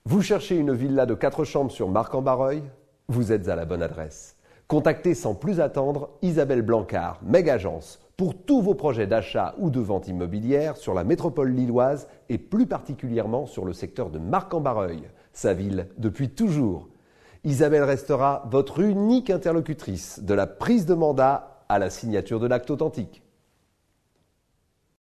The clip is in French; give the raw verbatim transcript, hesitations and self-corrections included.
Vous cherchez une villa de quatre chambres sur Marc-en-Barreuil? Vous êtes à la bonne adresse. Contactez sans plus attendre Isabelle Blancard, Meg Agence, pour tous vos projets d'achat ou de vente immobilière sur la métropole lilloise et plus particulièrement sur le secteur de Marc-en-Barreuil, sa ville depuis toujours. Isabelle restera votre unique interlocutrice de la prise de mandat à la signature de l'acte authentique.